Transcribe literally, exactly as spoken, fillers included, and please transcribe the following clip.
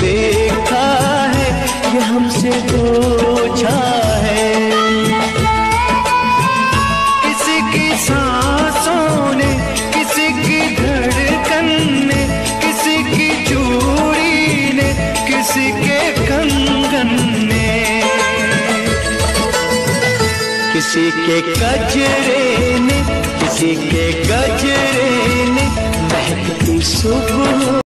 देखा है, ये हमसे पूछा है। किसी की सांसों ने, किसी की धड़कन ने, किसी की चूड़ी ने, किसी के कंगन ने, किसी के गजरे ने, किसी के गजरे ने महकती सुबह